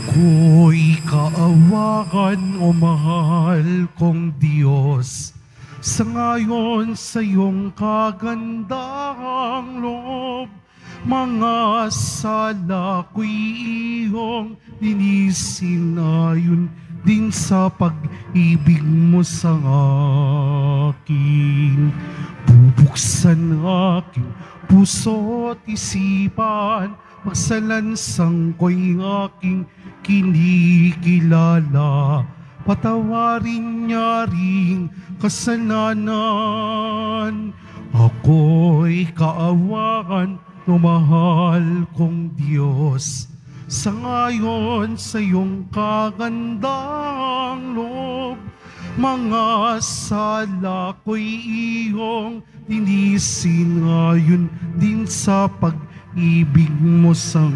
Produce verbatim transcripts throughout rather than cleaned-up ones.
Ako'y kaawakan, o mahal kong Diyos, sa ngayon sa iyong kagandahang loob. Mga sala ko'y iyong linisin ayon din sa pag-ibig mo sa akin. Bubuksan aking puso at isipan, magsalansang ko'y aking kinikilala. Patawarin niya ring kasalanan. Ako'y kaawakan, o mahal kong Diyos, sa ngayon sa iyong kagandahang loob. Mga sala ko'y iyong linisin ayon din sa pag-ibig mo sa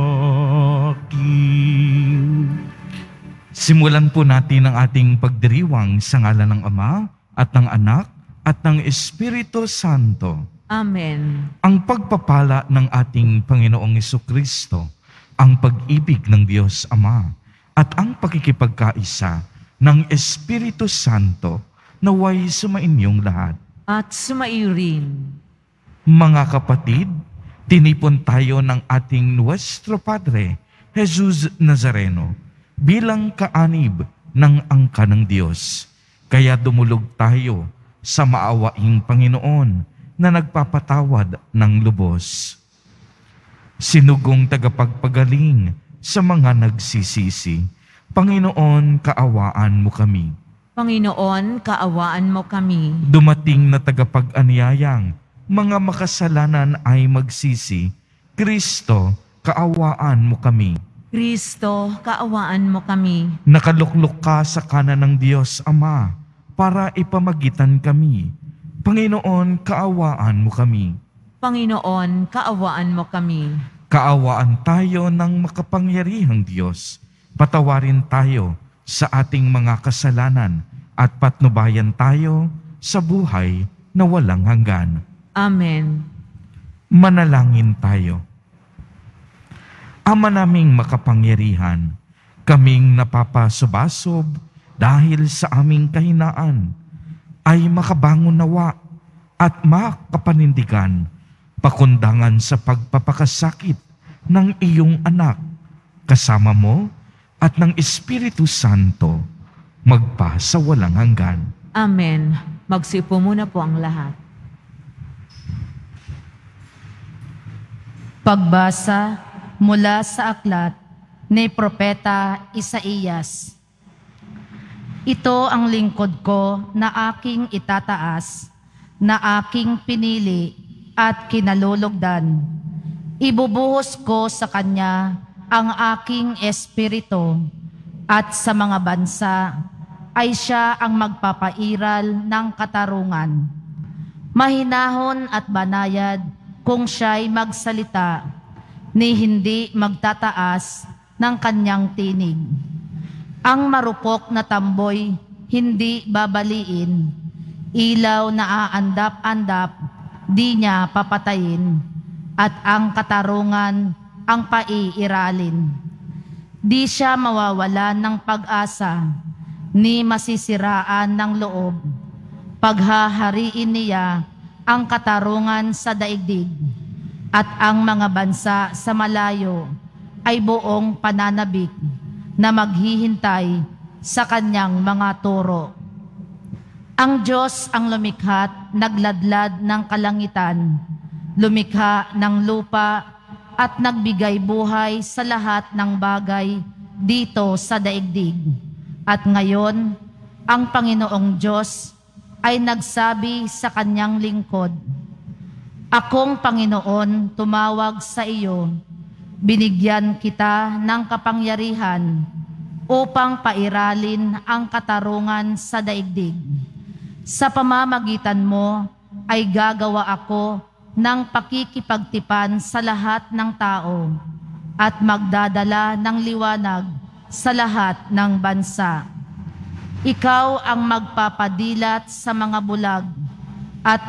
akin. Simulan po natin ang ating pagdiriwang sa ngalan ng Ama at ng Anak at ng Espiritu Santo. Amen. Ang pagpapala ng ating Panginoong Jesucristo, ang pag-ibig ng Diyos Ama, at ang pakikipagkaisa ng Espiritu Santo naway sumainyong lahat. At sumaiyo rin. Mga kapatid, tinipon tayo ng ating Nuestro Padre, Jesus Nazareno, bilang kaanib ng angka ng Diyos. Kaya dumulog tayo sa maawaing Panginoon na nagpapatawad ng lubos. Sinugong tagapagpagaling sa mga nagsisisi, Panginoon, kaawaan mo kami. Panginoon, kaawaan mo kami. Dumating na tagapag-anyayang, mga makasalanan ay magsisi, Kristo, kaawaan mo kami. Kristo, kaawaan mo kami. Nakaluklok ka sa kanan ng Diyos Ama para ipamagitan kami. Panginoon, kaawaan mo kami. Panginoon, kaawaan mo kami. Kaawaan tayo ng makapangyarihang Diyos. Patawarin tayo sa ating mga kasalanan at patnubayan tayo sa buhay na walang hanggan. Amen. Manalangin tayo. Ama naming makapangyarihan, kaming napapasubasob dahil sa aming kahinaan, ay makabangon nawa at makapanindigan pakundangan sa pagpapakasakit ng iyong anak, kasama mo at ng Espiritu Santo, magpa sa walang hanggan. Amen. Magsiupo muna po ang lahat. Pagbasa mula sa aklat ni Propeta Isaías. Ito ang lingkod ko na aking itataas, na aking pinili at kinalulugdan. Ibubuhos ko sa kanya ang aking espiritu, at sa mga bansa ay siya ang magpapairal ng katarungan. Mahinahon at banayad kung siya'y magsalita, ni hindi magtataas ng kanyang tinig. Ang marupok na tamboy hindi babaliin, ilaw na aandap-andap di niya papatayin, at ang katarungan ang paiiralin. Di siya mawawalan ng pag-asa, ni masisiraan ng loob. Paghahariin niya ang katarungan sa daigdig, at ang mga bansa sa malayo ay buong pananabik na maghihintay sa kanyang mga turo. Ang Diyos ang lumikha't nagladlad ng kalangitan, lumikha ng lupa at nagbigay buhay sa lahat ng bagay dito sa daigdig. At ngayon, ang Panginoong Diyos ay nagsabi sa kanyang lingkod, Akong Panginoon, tumawag sa iyo, binigyan kita ng kapangyarihan upang pairalin ang katarungan sa daigdig. Sa pamamagitan mo ay gagawa ako ng pakikipagtipan sa lahat ng tao at magdadala ng liwanag sa lahat ng bansa. Ikaw ang magpapadilat sa mga bulag at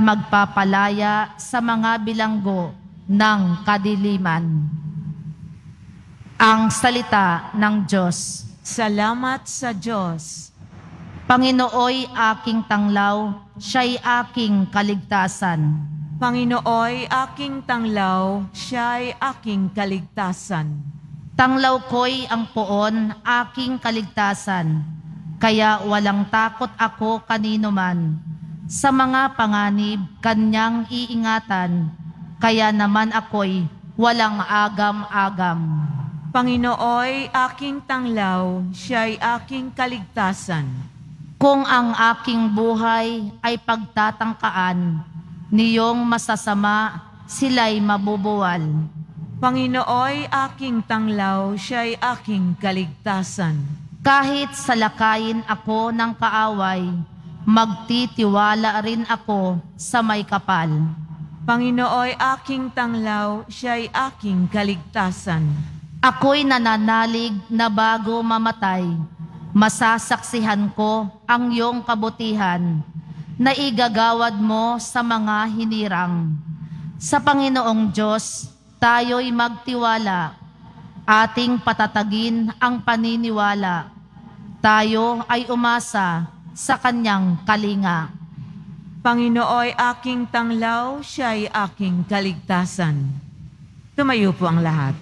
magpapalaya sa mga bilanggo ng kadiliman. Ang salita ng Diyos. Salamat sa Diyos. Panginooy aking tanglaw, siya'y aking kaligtasan. Panginooy aking tanglaw, siya'y aking kaligtasan. Tanglaw ko'y ang poon, aking kaligtasan. Kaya walang takot ako kanino man. Sa mga panganib, kanyang iingatan. Kaya naman ako'y walang agam-agam. Panginooy aking tanglaw, siya'y aking kaligtasan. Kung ang aking buhay ay pagtatangkaan, niyong masasama sila'y mabubuwal. Panginooy aking tanglaw, siya'y aking kaligtasan. Kahit salakayin ako ng kaaway, magtitiwala rin ako sa may kapal. Panginooy aking tanglaw, siya'y aking kaligtasan. Ako'y nananalig na bago mamatay, masasaksihan ko ang iyong kabutihan, na igagawad mo sa mga hinirang. Sa Panginoong Diyos, tayo'y magtiwala, ating patatagin ang paniniwala. Tayo ay umasa sa kanyang kalinga. Panginooy aking tanglaw, siya'y aking kaligtasan. Tumayo po ang lahat.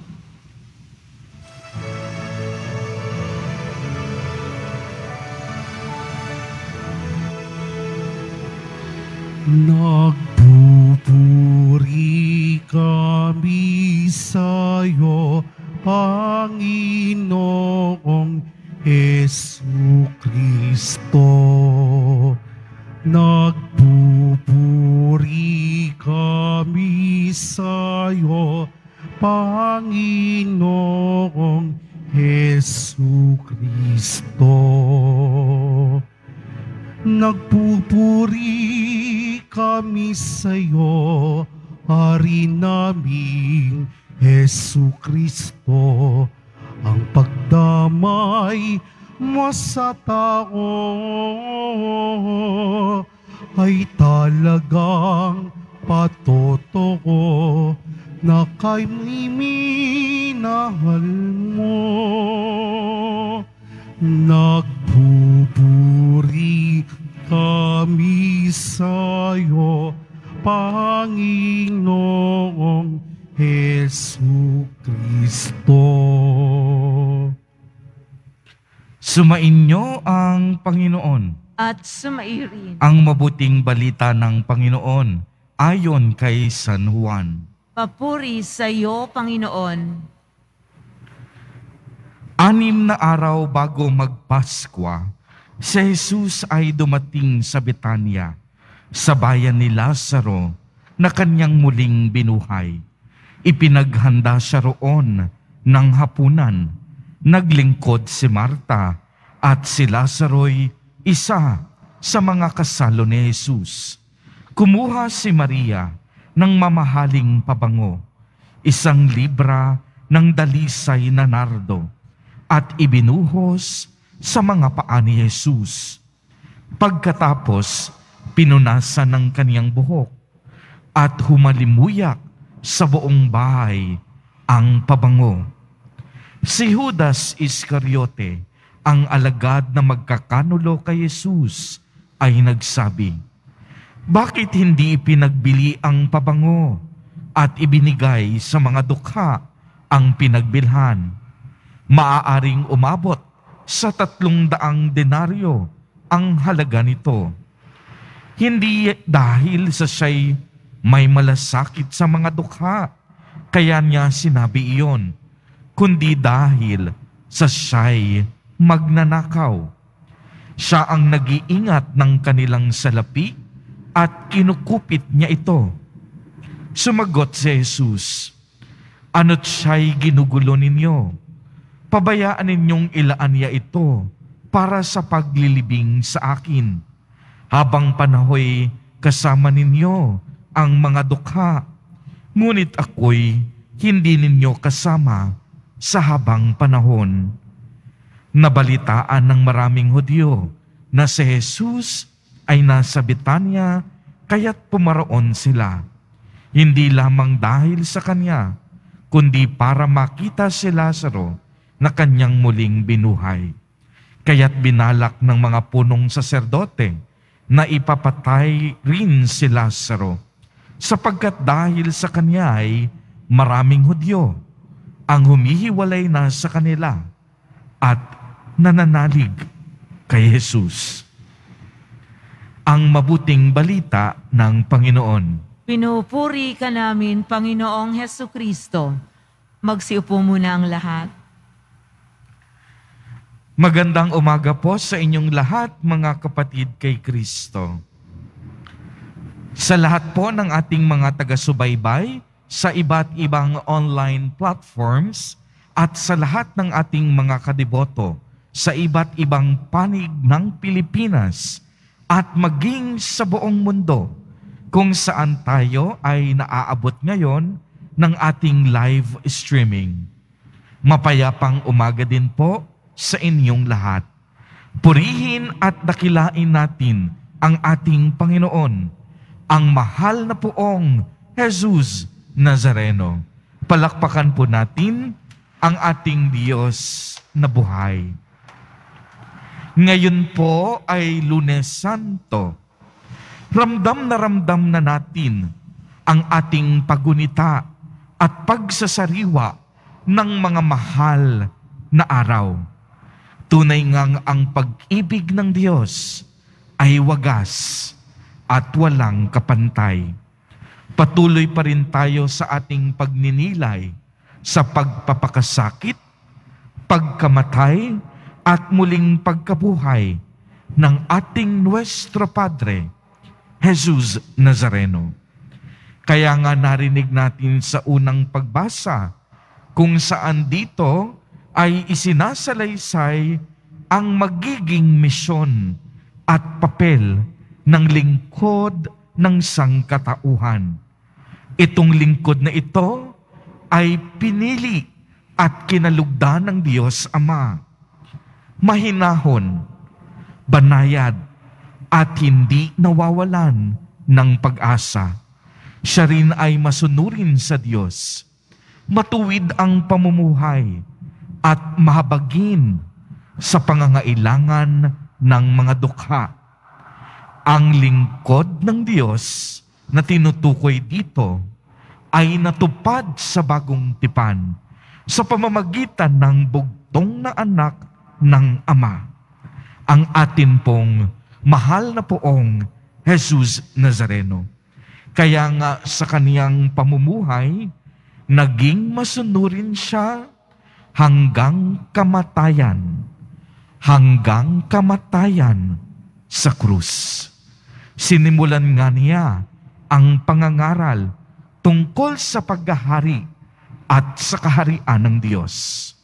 Nagpupuri kami sa'yo, Panginoong Jesucristo. Nagpupuri kami sa'yo, Panginoong Jesucristo. Nagpupuri kami sa'yo, Hari naming Jesucristo, ang pagdamay mo sa tao ay talagang patotoo na kay minahal mo. Nagpupuri kami sa'yo, Panginoong Jesucristo. Sumainyo ang Panginoon. At sumairin. Ang mabuting balita ng Panginoon ayon kay San Juan. Papuri sa iyo, Panginoon. Anim na araw bago magpaskwa, si Jesus ay dumating sa Betania, sa bayan ni Lazaro, na kanyang muling binuhay. Ipinaghanda siya roon ng hapunan. Naglingkod si Marta at si Lazaro'y isa sa mga kasalo ni Jesus. Kumuha si Maria ng mamahaling pabango, isang libra ng dalisay na nardo, at ibinuhos sa mga paa ni Jesus. Pagkatapos, pinunasan ng kaniyang buhok at humalimuyak sa buong bahay ang pabango. Si Judas Iscariote, ang alagad na magkakanulo kay Jesus, ay nagsabi, "Bakit hindi ipinagbili ang pabango at ibinigay sa mga dukha ang pinagbilhan? Maaaring umabot sa tatlong daang denaryo ang halaga nito." Hindi dahil sa siya'y may malasakit sa mga dukha, kaya niya sinabi iyon, kundi dahil sa siya'y magnanakaw. Siya ang nag-iingat ng kanilang salapi at kinukupit niya ito. Sumagot si Jesus, "Ano't siya'y ginugulo ninyo? Pabayaan ninyong ilaan niya ito para sa paglilibing sa akin, habang panahoy kasama ninyo ang mga dukha, ngunit ako'y hindi ninyo kasama sa habang panahon." Nabalitaan ng maraming Hudyo na si Jesus ay nasa Betania, kaya't pumaroon sila, hindi lamang dahil sa kanya, kundi para makita si Lazaro na kanyang muling binuhay. Kaya't binalak ng mga punong saserdote na ipapatay rin si Lazaro, sapagkat dahil sa kanya ay maraming Hudyo ang humihiwalay na sa kanila at nananalig kay Jesus. Ang mabuting balita ng Panginoon. Pinupuri ka namin, Panginoong Hesu Kristo. Magsiupo muna ang lahat. Magandang umaga po sa inyong lahat, mga kapatid kay Kristo. Sa lahat po ng ating mga taga-subaybay sa iba't ibang online platforms at sa lahat ng ating mga kadeboto sa iba't ibang panig ng Pilipinas at maging sa buong mundo kung saan tayo ay naaabot ngayon ng ating live streaming. Mapayapang umaga din po sa inyong lahat. Purihin at dakilain natin ang ating Panginoon, ang mahal na poong Jesus Nazareno. Palakpakan po natin ang ating Diyos na buhay. Ngayon po ay Lunes Santo. Ramdam na ramdam na natin ang ating pagunita at pagsasariwa ng mga mahal na araw. Tunay ngang ang pag-ibig ng Diyos ay wagas at walang kapantay. Patuloy pa rin tayo sa ating pagninilay sa pagpapakasakit, pagkamatay, at muling pagkabuhay ng ating Nuestro Padre, Jesus Nazareno. Kaya nga narinig natin sa unang pagbasa kung saan dito ay isinasalaysay ang magiging misyon at papel ng lingkod ng sangkatauhan. Itong lingkod na ito ay pinili at kinalugdan ng Diyos Ama. Mahinahon, banayad, at hindi nawawalan ng pag-asa. Siya rin ay masunurin sa Diyos. Matuwid ang pamumuhay at mahabagin sa pangangailangan ng mga dukha. Ang lingkod ng Diyos na tinutukoy dito ay natupad sa bagong tipan sa pamamagitan ng bugtong na anak ng Ama, ang atin pong mahal na poong Jesus Nazareno. Kaya nga sa kaniyang pamumuhay, naging masunurin siya hanggang kamatayan, hanggang kamatayan sa krus. Sinimulan nga niya ang pangangaral tungkol sa paghahari at sa kaharian ng Diyos.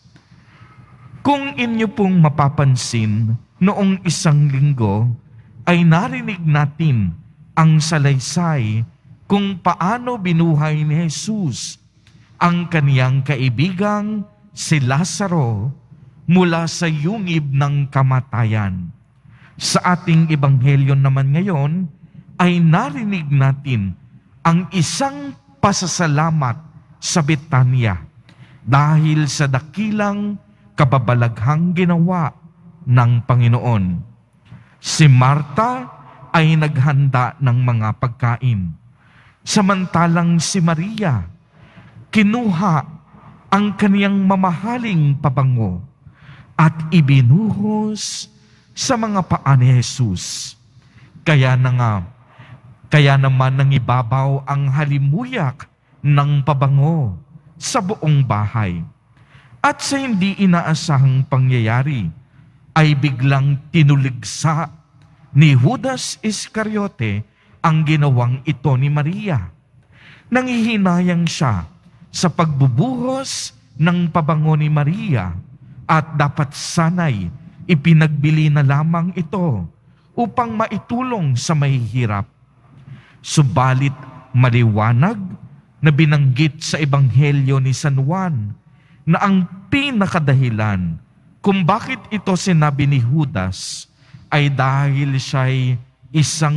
Kung inyo pong mapapansin, noong isang linggo ay narinig natin ang salaysay kung paano binuhay ni Jesus ang kaniyang kaibigang si Lazaro mula sa yungib ng kamatayan. Sa ating ebanghelyo naman ngayon ay narinig natin ang isang pasasalamat sa Betania dahil sa dakilang kababalaghang ginawa ng Panginoon. Si Marta ay naghanda ng mga pagkain, samantalang si Maria kinuha ang kaniyang mamahaling pabango at ibinuhos sa mga paa ni Jesus. Kaya na nga, kaya naman nang ibabaw ang halimuyak ng pabango sa buong bahay. At sa hindi inaasahang pangyayari, ay biglang tinuligsa ni Judas Iscariote ang ginawang ito ni Maria. Nanghihinayang siya sa pagbubuhos ng pabango ni Maria at dapat sanay ipinagbili na lamang ito upang maitulong sa mahihirap. Subalit maliwanag na binanggit sa Ebanghelyo ni San Juan na ang pinakadahilan kung bakit ito sinabi ni Judas ay dahil siya'y isang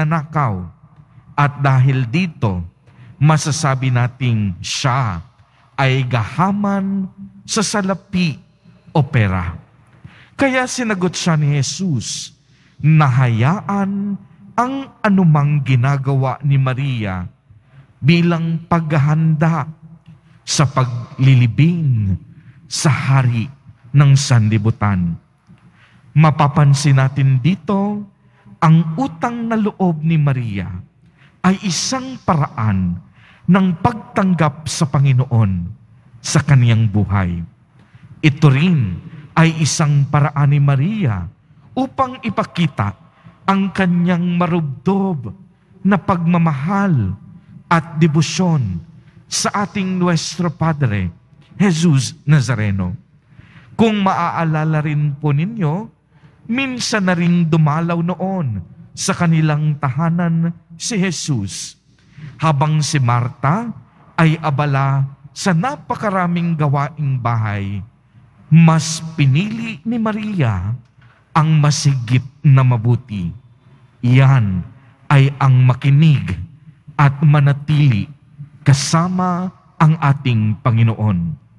magnanakaw at dahil dito masasabi nating siya ay gahaman sa salapi o pera. Kaya sinagot siya ni Jesus, nahayaan ang anumang ginagawa ni Maria bilang paghahanda sa paglilibing sa hari ng sanlibutan. Mapapansin natin dito, ang utang na loob ni Maria ay isang paraan ng pagtanggap sa Panginoon sa kaniyang buhay. Ito rin ay isang paraan ni Maria upang ipakita ang kanyang marubdob na pagmamahal at debosyon sa ating Nuestro Padre, Jesus Nazareno. Kung maaalala rin po ninyo, minsan na ring dumalaw noon sa kanilang tahanan si Jesus, habang si Marta ay abala sa napakaraming gawaing bahay. Mas pinili ni Maria ang masigit na mabuti. Iyan ay ang makinig at manatili kasama ang ating Panginoon.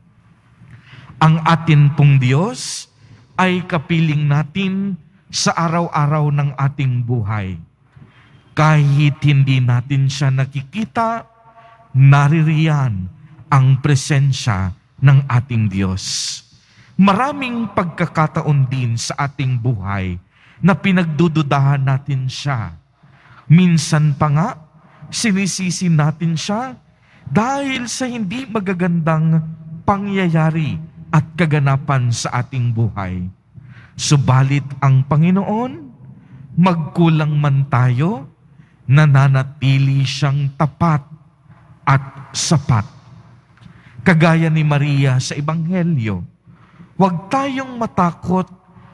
Ang atin pong Diyos ay kapiling natin sa araw-araw ng ating buhay. Kahit hindi natin siya nakikita, naririyan ang presensya ng ating Diyos. Maraming pagkakataon din sa ating buhay na pinagdududahan natin siya. Minsan pa nga, sinisisi natin siya dahil sa hindi magagandang pangyayari at kaganapan sa ating buhay. Subalit ang Panginoon, magkulang man tayo, nananatili siyang tapat at sapat. Kagaya ni Maria sa Ebanghelyo, huwag tayong matakot,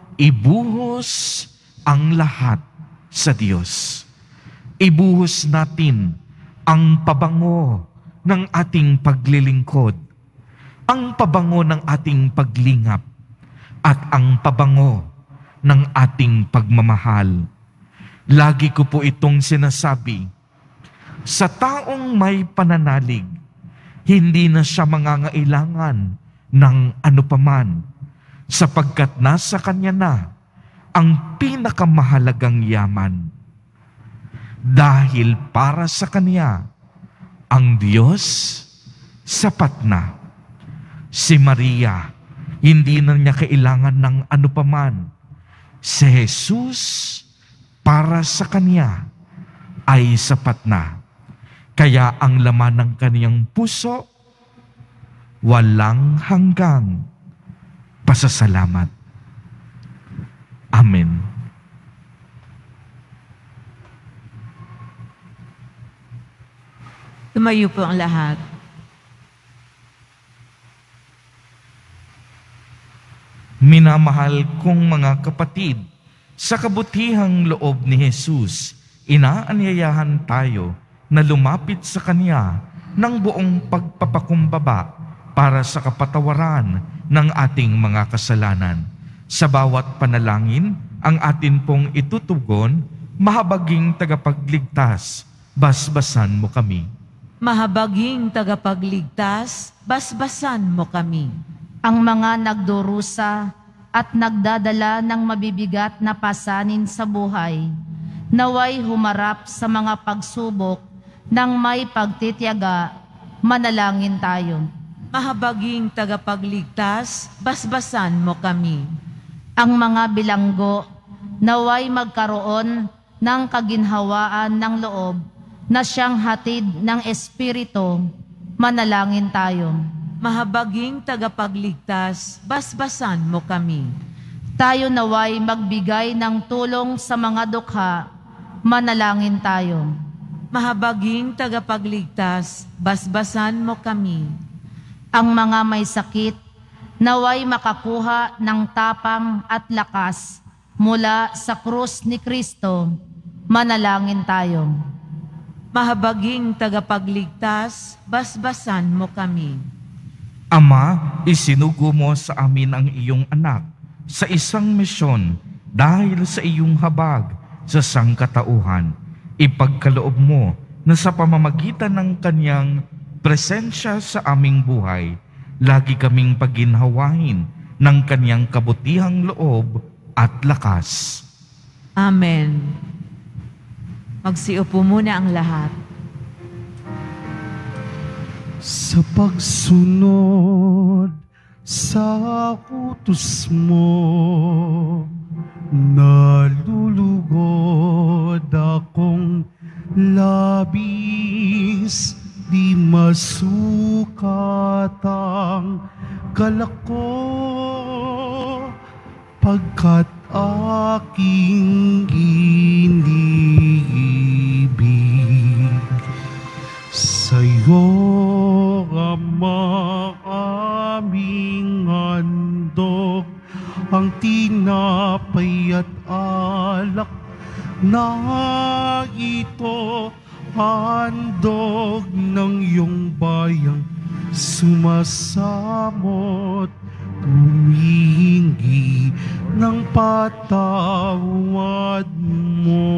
ibuhos ang lahat sa Diyos. Ibuhos natin ang pabango ng ating paglilingkod, ang pabango ng ating paglingap, at ang pabango ng ating pagmamahal. Lagi ko po itong sinasabi, sa taong may pananalig, hindi na siya mangangailangan ng anupaman, sapagkat nasa kanya na ang pinakamahalagang yaman. Dahil para sa kanya, ang Diyos sapat na. Si Maria, hindi na niya kailangan ng anupaman. Si Jesus, para sa kanya, ay sapat na. Kaya ang laman ng kaniyang puso, walang hanggang pasasalamat. Amen. Tumayo po ang lahat. Minamahal kong mga kapatid, sa kabutihang loob ni Jesus, inaanyayahan tayo na lumapit sa Kanya ng buong pagpapakumbaba para sa kapatawaran ng ating mga kasalanan. Sa bawat panalangin, ang atin pong itutugon, mahabaging tagapagligtas, basbasan mo kami. Mahabaging tagapagligtas, basbasan mo kami. Ang mga nagdurusa at nagdadala ng mabibigat na pasanin sa buhay, naway humarap sa mga pagsubok ng may pagtitiyaga, manalangin tayo. Mahabaging tagapagligtas, basbasan mo kami. Ang mga bilanggo, naway magkaroon ng kaginhawaan ng loob na siyang hatid ng Espiritu, manalangin tayo. Mahabaging tagapagligtas, basbasan mo kami. Tayo naway magbigay ng tulong sa mga dukha, manalangin tayo. Mahabaging tagapagligtas, basbasan mo kami. Ang mga may sakit, naway makakuha ng tapang at lakas mula sa krus ni Kristo, manalangin tayo. Mahabaging tagapagligtas, basbasan mo kami. Ama, isinugo mo sa amin ang iyong anak sa isang misyon dahil sa iyong habag sa sangkatauhan. Ipagkaloob mo na sa pamamagitan ng kanyang presensya sa aming buhay, lagi kaming paginhawain ng kanyang kabutihang loob at lakas. Amen. Magsiupo muna ang lahat. Sa pagsunod sa utos mo, nalulugod akong labis, di masukat ang galak ko, pagkat aking iniibig. Sa'yo, Ama, aming handog, ang tinapay at alak na ito, handog ng iyong bayang sumasamot, humihingi ng patawad mo.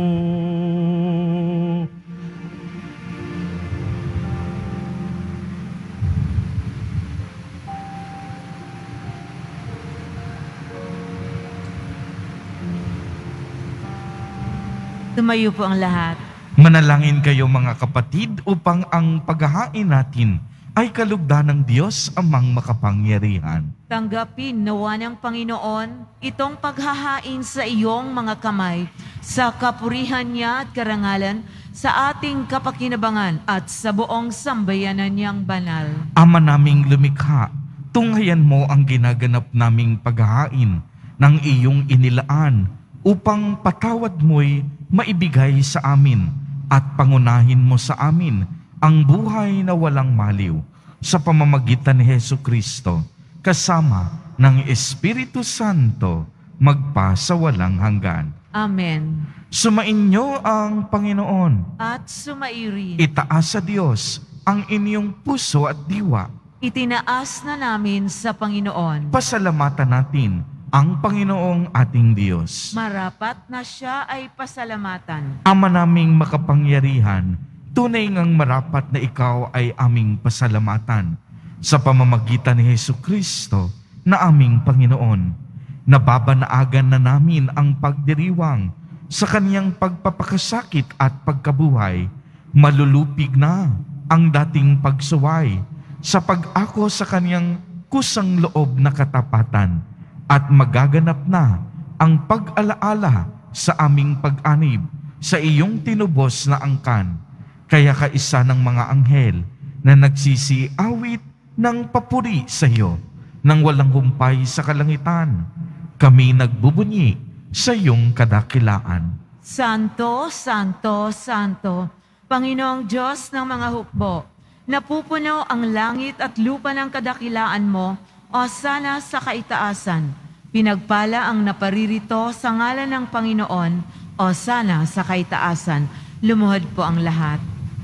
Tumayo po ang lahat. Manalangin kayo mga kapatid upang ang paghahain natin ay kalugdan ng Diyos amang makapangyarihan. Tanggapin nawa ng Panginoon itong paghahain sa iyong mga kamay sa kapurihan niya at karangalan sa ating kapakinabangan at sa buong sambayanan niyang banal. Ama naming lumikha, tunghayan mo ang ginaganap naming paghahain ng iyong inilaan upang patawad mo'y maibigay sa amin at pangunahin mo sa amin ang buhay na walang maliw sa pamamagitan ni Hesukristo kasama ng Espiritu Santo magpa sa walang hanggan. Amen. Sumainyo ang Panginoon. At sumairin. Itaas sa Diyos ang inyong puso at diwa. Itinaas na namin sa Panginoon. Pasalamatan natin ang Panginoong ating Diyos. Marapat na siya ay pasalamatan. Ama naming makapangyarihan, tunay ngang marapat na ikaw ay aming pasalamatan sa pamamagitan ni Hesukristo na aming Panginoon. Nababanaagan na namin ang pagdiriwang sa kaniyang pagpapakasakit at pagkabuhay. Malulupig na ang dating pagsuway sa pag-ako sa kaniyang kusang loob na katapatan at magaganap na ang pag-alaala sa aming pag-anib sa iyong tinubos na angkan. Kaya kaisa ng mga anghel na nagsisiawit ng papuri sa iyo nang walang humpay sa kalangitan, kami nagbubunyi sa iyong kadakilaan. Santo, Santo, Santo, Panginoong Diyos ng mga hukbo, napupuno ang langit at lupa ng kadakilaan mo, o sana sa kaitaasan. Pinagpala ang naparirito sa ngalan ng Panginoon, o sana sa kaitaasan. Lumuhod po ang lahat.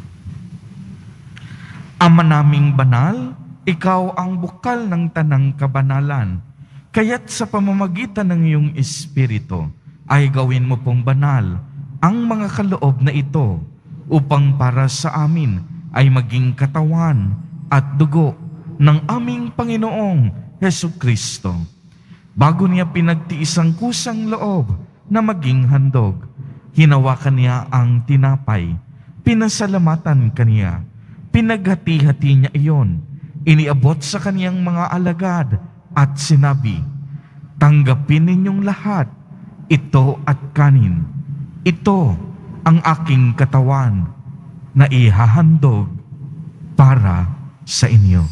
Ama naming banal, ikaw ang bukal ng tanang kabanalan. Kaya't sa pamamagitan ng iyong Espiritu, ay gawin mo pong banal ang mga kaloob na ito upang para sa amin ay maging katawan at dugo ng aming Panginoong Hesukristo. Bago niya pinagtiis ang kusang loob na maging handog, hinawakan niya ang tinapay, pinasalamatan kaniya, pinaghati-hati niya iyon, iniabot sa kaniyang mga alagad at sinabi, "Tanggapin ninyong lahat, ito at kanin. Ito ang aking katawan na ihahandog para sa inyo."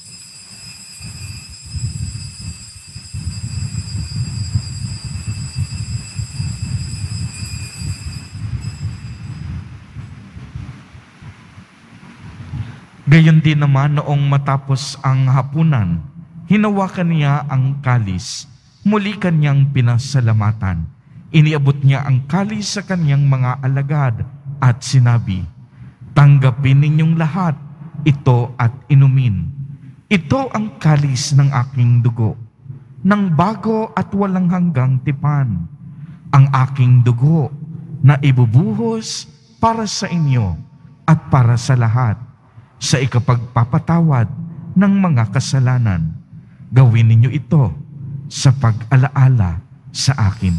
Gayon din naman noong matapos ang hapunan, hinawakan niya ang kalis, muli kanyang pinasalamatan. Iniabot niya ang kalis sa kanyang mga alagad at sinabi, "Tanggapin ninyong lahat, ito at inumin. Ito ang kalis ng aking dugo, ng bago at walang hanggang tipan, ang aking dugo na ibubuhos para sa inyo at para sa lahat. sa ikapagpapatawad ng mga kasalanan. Gawin ninyo ito sa pag-alaala sa akin.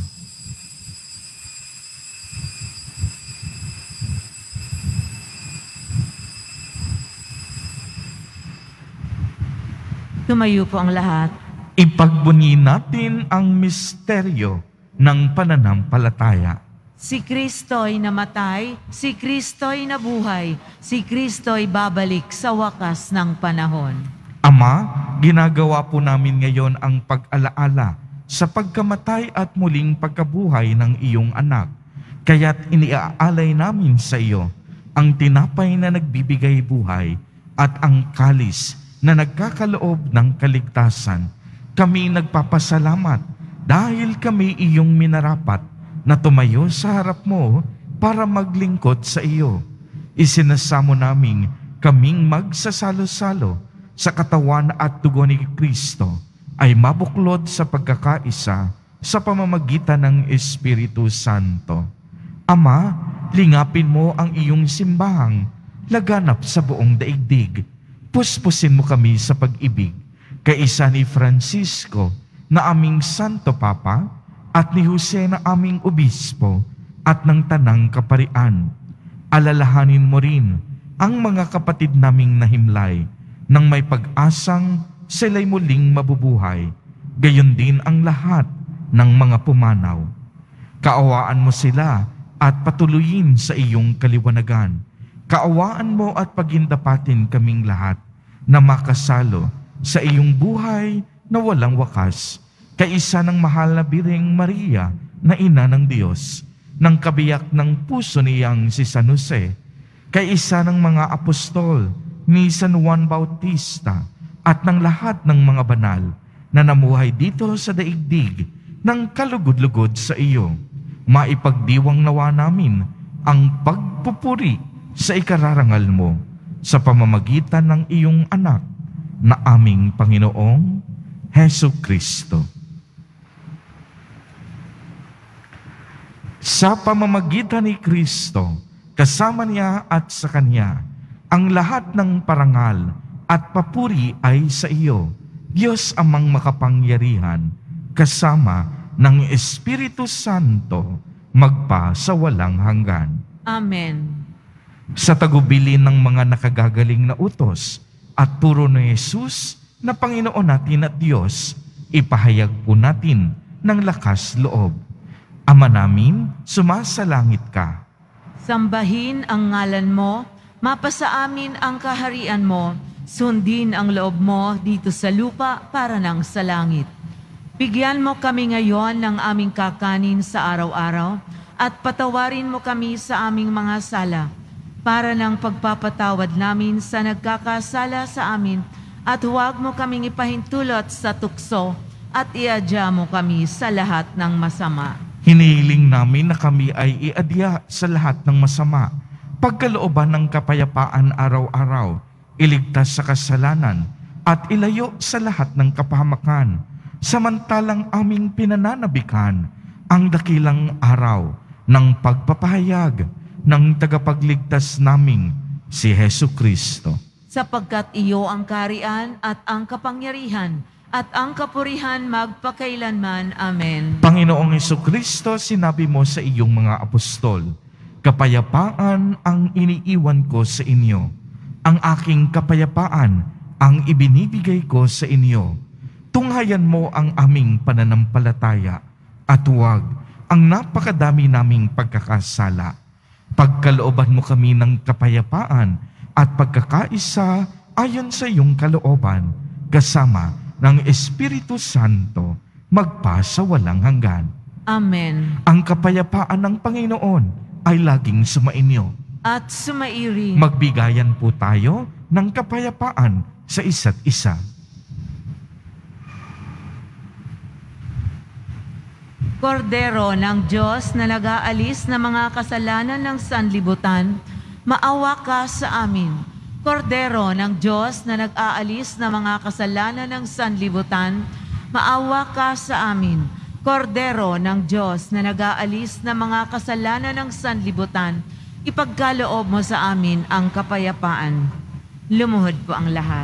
Tumayo po ang lahat. Ipagbunyi natin ang misteryo ng pananampalataya. Si Kristo'y namatay, si Kristo'y nabuhay, si Kristo'y babalik sa wakas ng panahon. Ama, ginagawa po namin ngayon ang pag-alaala sa pagkamatay at muling pagkabuhay ng iyong anak. Kaya't iniaalay namin sa iyo ang tinapay na nagbibigay buhay at ang kalis na nagkakaloob ng kaligtasan. Kami nagpapasalamat dahil kami iyong minarapat na tumayo sa harap mo para maglingkod sa iyo. Isinasamo namin kaming magsasalo-salo sa katawan at dugo ni Kristo ay mabuklod sa pagkakaisa sa pamamagitan ng Espiritu Santo. Ama, lingapin mo ang iyong simbahang laganap sa buong daigdig. Puspusin mo kami sa pag-ibig, kaisa ni Francisco na aming Santo Papa at ni Jose na aming Obispo at ng Tanang Kaparian. Alalahanin mo rin ang mga kapatid naming nahimlay nang may pag-asang sila'y muling mabubuhay, gayon din ang lahat ng mga pumanaw. Kaawaan mo sila at patuloyin sa iyong kaliwanagan. Kaawaan mo at pagindapatin kaming lahat na makasalo sa iyong buhay na walang wakas, kaisa ng mahal na Birheng Maria na ina ng Diyos, ng kabiyak ng puso niyang si San Jose, kaisa ng mga apostol ni San Juan Bautista at ng lahat ng mga banal na namuhay dito sa daigdig ng kalugod-lugod sa iyo. Maipagdiwang nawa namin ang pagpupuri sa ikararangal mo sa pamamagitan ng iyong anak na aming Panginoong Hesu Kristo. Sa pamamagitan ni Kristo, kasama niya at sa Kanya, ang lahat ng parangal at papuri ay sa iyo, Diyos amang makapangyarihan, kasama ng Espiritu Santo, magpa sa walang hanggan. Amen. Sa tagubilin ng mga nakagagaling na utos at turo ni Jesus na Panginoon natin at Diyos, ipahayag po natin ng lakas loob. Ama namin, sumasalangit ka. Sambahin ang ngalan mo, mapasa amin ang kaharian mo, sundin ang loob mo dito sa lupa para nang sa langit. Bigyan mo kami ngayon ng aming kakanin sa araw-araw at patawarin mo kami sa aming mga sala para ng pagpapatawad namin sa nagkakasala sa amin at huwag mo kaming ipahintulot sa tukso at iadya mo kami sa lahat ng masama. Hinihiling namin na kami ay iadya sa lahat ng masama, pagkalooban ng kapayapaan araw-araw, iligtas sa kasalanan at ilayo sa lahat ng kapahamakan, samantalang aming pinananabikan ang dakilang araw ng pagpapahayag ng tagapagligtas naming si Hesu Kristo. Sapagkat iyo ang kaharian at ang kapangyarihan at ang kapurihan magpakailanman. Amen. Panginoong Hesu Kristo, sinabi mo sa iyong mga apostol, kapayapaan ang iniiwan ko sa inyo. Ang aking kapayapaan ang ibinibigay ko sa inyo. Tunghayan mo ang aming pananampalataya at huwag ang napakadami naming pagkakasala. Pagkalooban mo kami ng kapayapaan at pagkakaisa ayon sa iyong kalooban, kasama ng Espiritu Santo, magpa sa walang hanggan. Amen. Ang kapayapaan ng Panginoon ay laging sumainyo. At sumairin. Magbigayan po tayo ng kapayapaan sa isa't isa. Kordero ng Diyos na nag-aalis ng mga kasalanan ng sanlibutan, maawa ka sa amin. Kordero ng Diyos na nag-aalis ng mga kasalanan ng sanlibutan, maawa ka sa amin. Kordero ng Diyos na nag-aalis ng mga kasalanan ng sanlibutan, ipagkaloob mo sa amin ang kapayapaan. Lumuhod po ang lahat.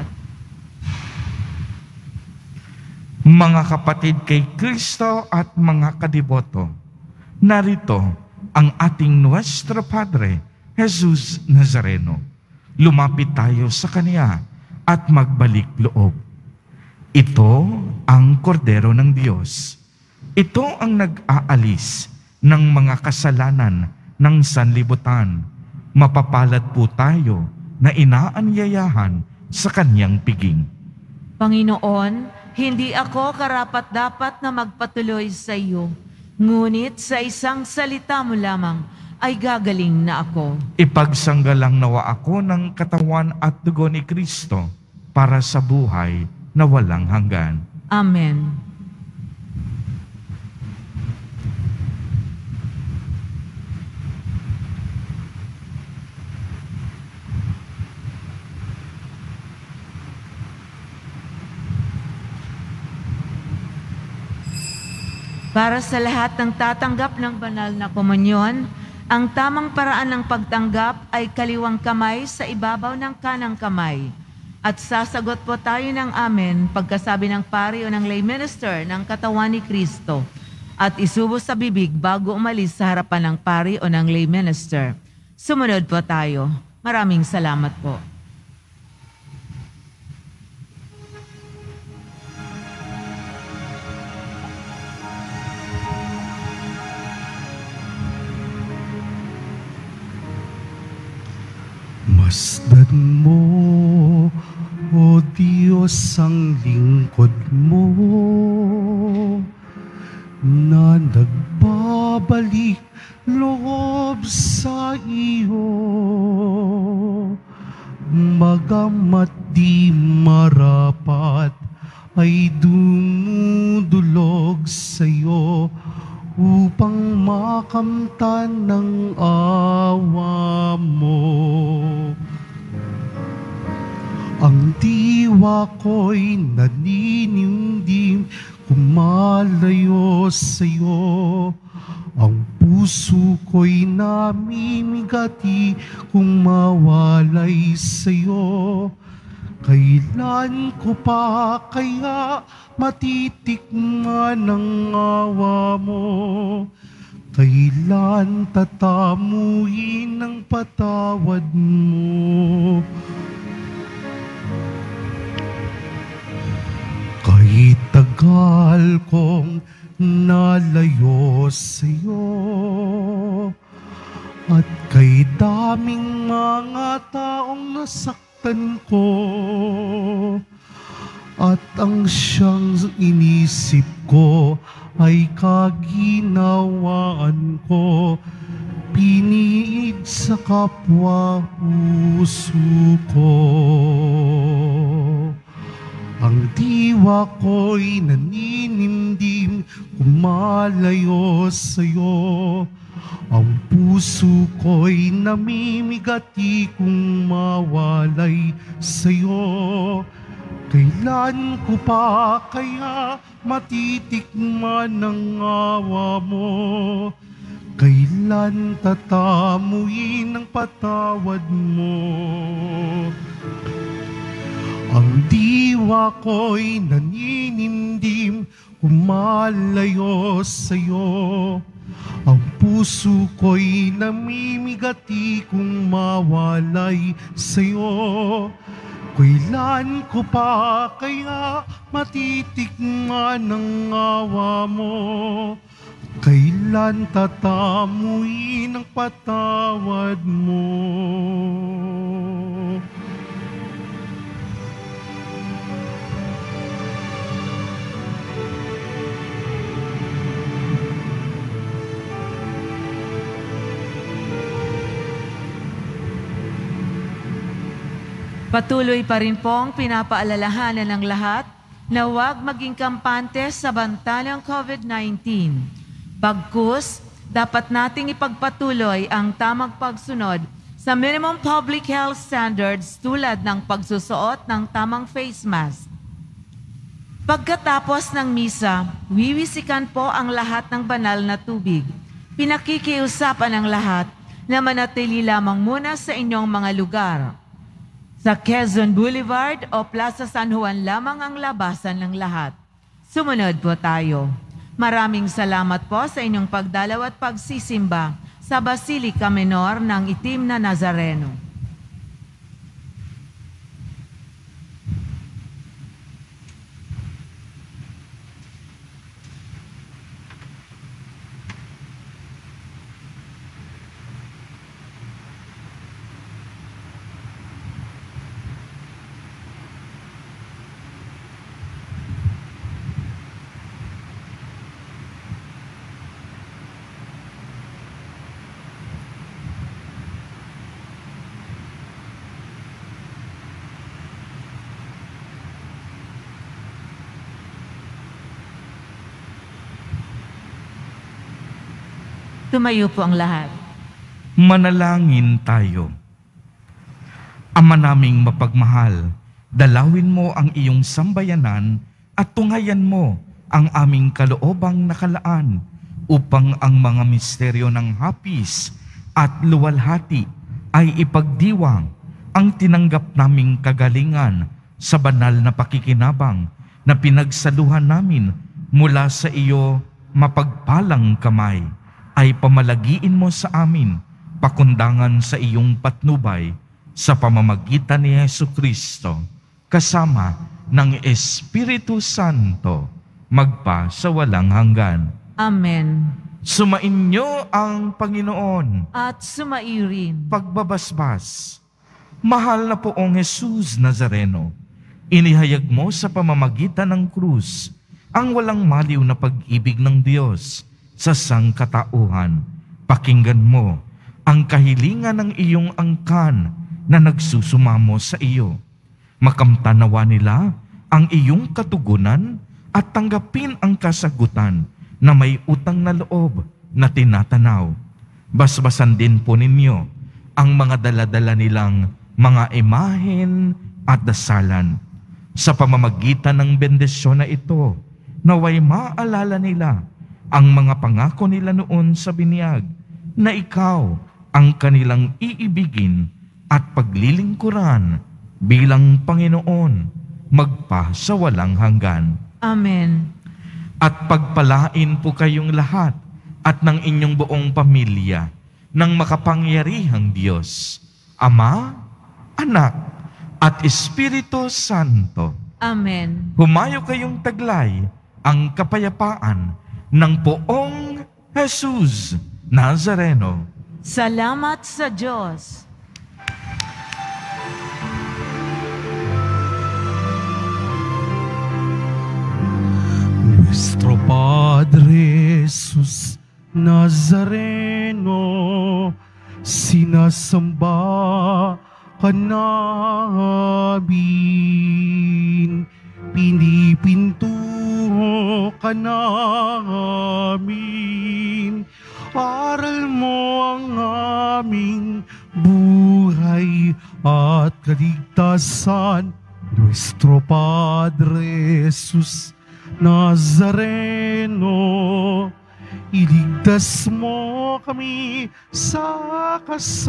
Mga kapatid kay Kristo at mga kadiboto, narito ang ating Nuestro Padre, Jesus Nazareno. Lumapit tayo sa Kanya at magbalik loob. Ito ang kordero ng Diyos. Ito ang nag-aalis ng mga kasalanan ng sanlibutan. Mapapalad po tayo na inaanyayahan sa Kanyang piging. Panginoon, hindi ako karapat-dapat na magpatuloy sa iyo, ngunit sa isang salita mo lamang ay gagaling na ako. Ipagsanggalang nawa ako ng katawan at dugo ni Kristo para sa buhay na walang hanggan. Amen. Para sa lahat ng tatanggap ng banal na komunyon, ang tamang paraan ng pagtanggap ay kaliwang kamay sa ibabaw ng kanang kamay. At sasagot po tayo ng amen pagkasabi ng pari o ng lay minister ng katawan ni Kristo at isubo sa bibig bago umalis sa harapan ng pari o ng lay minister. Sumunod po tayo. Maraming salamat po. Masdan mo, O Diyos, ang lingkod mo na nagbabalik loob sa iyo. Magamat di marapat ay dumudulog sa iyo upang makamtan ng awa mo. Ang diwa ko'y naninimdim, kumalayo sa'yo. Ang puso ko'y namimigati kung mawalay sa'yo. Kailan ko pa kaya matitikman ang awa mo? Kailan tatamuin ang patawad mo? Kahit tagal kong nalayo sa'yo at kay daming mga taong nasaktan ko, at ang siyang inisip ko ay kaginawaan ko, piniig sa kapwa puso ko. Ang diwa ko'y naninimdim, kumalayo sa'yo. Ang puso ko'y namimigati kung mawalay sa'yo. Kailan ko pa kaya matitikman ang awa mo? Kailan tatamuin ang patawad mo? Ang diwa ko'y naninimdim, kumalayo sa'yo. Ang puso ko'y namimigati kung mawalay sa'yo. Kailan ko pa kaya matitikman ang awa mo? Kailan tatamuin ang patawad mo? Patuloy pa rin pong pinapaalalahanan ng lahat na huwag maging kampante sa banta ng COVID nineteen. Bagkus, dapat nating ipagpatuloy ang tamang pagsunod sa minimum public health standards tulad ng pagsusuot ng tamang face mask. Pagkatapos ng misa, wiwisikan po ang lahat ng banal na tubig. Pinakikiusapan ang lahat na manatili lamang muna sa inyong mga lugar. Sa Quezon Boulevard o Plaza San Juan lamang ang labasan ng lahat. Sumunod po tayo. Maraming salamat po sa inyong pagdalaw at pagsisimba sa Basilica Menor ng Itim na Nazareno. Tumayo po ang lahat. Manalangin tayo. Ama naming mapagmahal, dalawin mo ang iyong sambayanan at tunghayan mo ang aming kaloobang nakalaan upang ang mga misteryo ng hapis at luwalhati ay ipagdiwang ang tinanggap naming kagalingan sa banal na pakikinabang na pinagsaluhan namin mula sa iyo mapagpalang kamay, ay pamalagiin mo sa amin pakundangan sa iyong patnubay sa pamamagitan ni Jesucristo kasama ng Espiritu Santo magpa sa walang hanggan. Amen. Sumainyo ang Panginoon. At sumairin. Pagbabasbas. Mahal na poong Jesus Nazareno, inihayag mo sa pamamagitan ng krus ang walang maliw na pag-ibig ng Diyos sa sangkatauhan. Pakinggan mo ang kahilingan ng iyong angkan na nagsusumamo sa iyo. Makamtanawa nila ang iyong katugunan at tanggapin ang kasagutan na may utang na loob na tinatanaw. Basbasan din po ninyo ang mga daladala nilang mga imahen at dasalan. Sa pamamagitan ng bendisyon na ito, naway maalala nila ang mga pangako nila noon sa binyag na ikaw ang kanilang iibigin at paglilingkuran bilang Panginoon magpa sa walang hanggan. Amen. At pagpalain po kayong lahat at ng inyong buong pamilya ng makapangyarihang Diyos, Ama, Anak, at Espiritu Santo. Amen. Humayo kayong taglay ang kapayapaan ng poong Jesus Nazareno. Salamat sa Diyos. Nuestro Padre Jesus Nazareno, sinasamba ka namin, pinipinto ka namin, aral mo ang aming buhay at kaligtasan. Nuestro Padre Jesus Nazareno, iligtas mo kami sa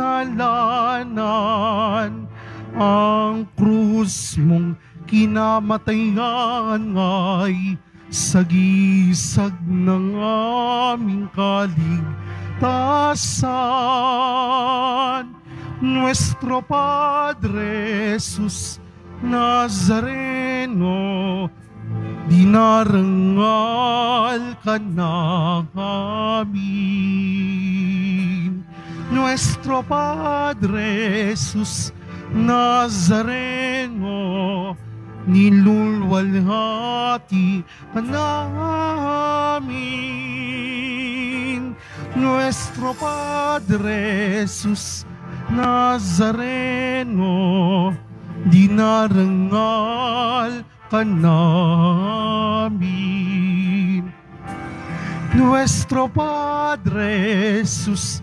kasalanan. Ang krus mong kinamatayan ay sagisag ng aming kaligtasan. Nuestro Padre Jesus Nazareno, dinarangal ka namin. Nuestro Padre Jesus Nazareno, nilulwalhati ka namin. Nuestro Padre Jesus Nazareno, dinarangal ka namin. Nuestro Padre Jesus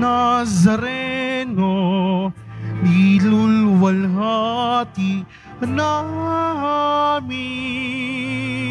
Nazareno, nilulwalhati ka namin.